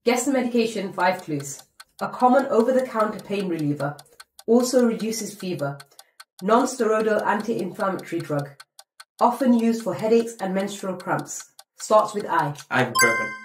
Guess the medication, 5 clues. A common over-the-counter pain reliever. Also reduces fever. Non-steroidal anti-inflammatory drug. Often used for headaches and menstrual cramps. Starts with I. Ibuprofen.